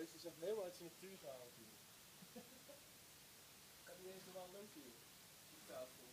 geweest. Die is echt helemaal uit zijn natuur gehaald hier. Kan niet eens normaal lopen hier. Op tafel.